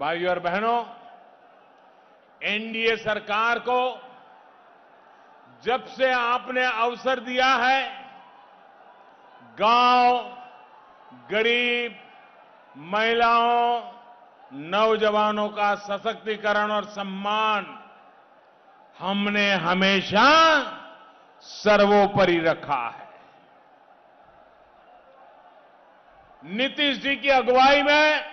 भाइयों और बहनों, एनडीए सरकार को जब से आपने अवसर दिया है, गांव, गरीब, महिलाओं, नौजवानों का सशक्तिकरण और सम्मान हमने हमेशा सर्वोपरि रखा है। नीतीश जी की अगुवाई में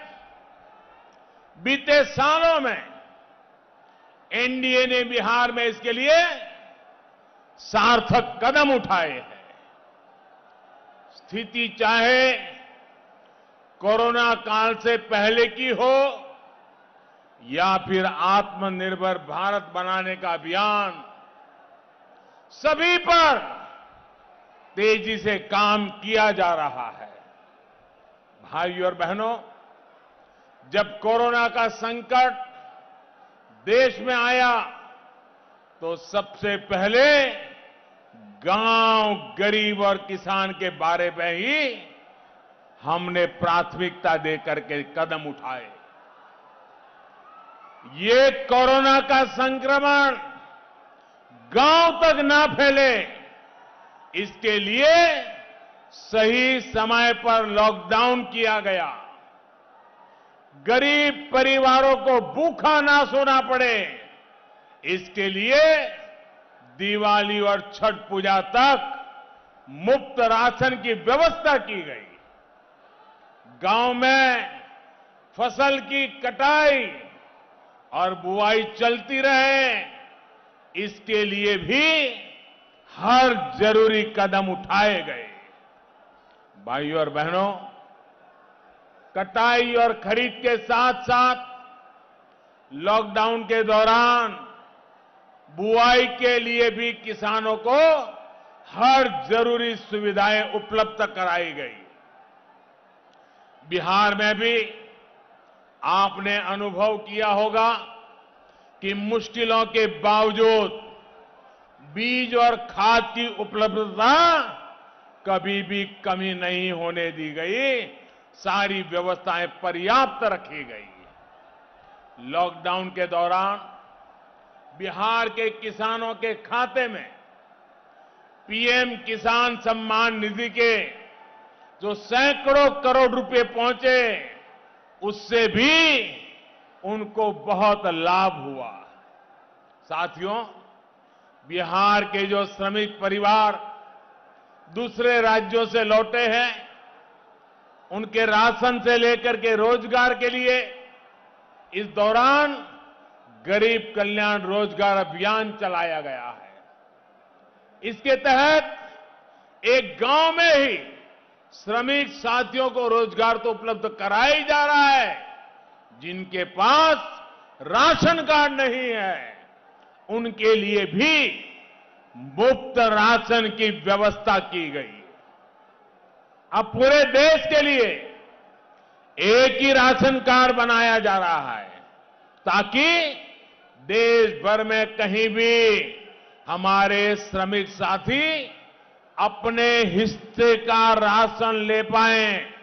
बीते सालों में एनडीए ने बिहार में इसके लिए सार्थक कदम उठाए हैं। स्थिति चाहे कोरोना काल से पहले की हो या फिर आत्मनिर्भर भारत बनाने का अभियान, सभी पर तेजी से काम किया जा रहा है। भाइयों और बहनों, जब कोरोना का संकट देश में आया तो सबसे पहले गांव, गरीब और किसान के बारे में ही हमने प्राथमिकता देकर के कदम उठाए। ये कोरोना का संक्रमण गांव तक ना फैले, इसके लिए सही समय पर लॉकडाउन किया गया। गरीब परिवारों को भूखा ना सोना पड़े, इसके लिए दिवाली और छठ पूजा तक मुफ्त राशन की व्यवस्था की गई। गांव में फसल की कटाई और बुआई चलती रहे, इसके लिए भी हर जरूरी कदम उठाए गए। भाइयों और बहनों, कटाई और खरीद के साथ साथ लॉकडाउन के दौरान बुआई के लिए भी किसानों को हर जरूरी सुविधाएं उपलब्ध कराई गई। बिहार में भी आपने अनुभव किया होगा कि मुश्किलों के बावजूद बीज और खाद की उपलब्धता कभी भी कमी नहीं होने दी गई। सारी व्यवस्थाएं पर्याप्त रखी गई। लॉकडाउन के दौरान बिहार के किसानों के खाते में पीएम किसान सम्मान निधि के जो सैकड़ों करोड़ रुपए पहुंचे, उससे भी उनको बहुत लाभ हुआ। साथियों, बिहार के जो श्रमिक परिवार दूसरे राज्यों से लौटे हैं, उनके राशन से लेकर के रोजगार के लिए इस दौरान गरीब कल्याण रोजगार अभियान चलाया गया है। इसके तहत एक गांव में ही श्रमिक साथियों को रोजगार तो उपलब्ध कराया ही जा रहा है, जिनके पास राशन कार्ड नहीं है उनके लिए भी मुफ्त राशन की व्यवस्था की गई। अब पूरे देश के लिए एक ही राशन कार्ड बनाया जा रहा है, ताकि देश भर में कहीं भी हमारे श्रमिक साथी अपने हिस्से का राशन ले पाएं।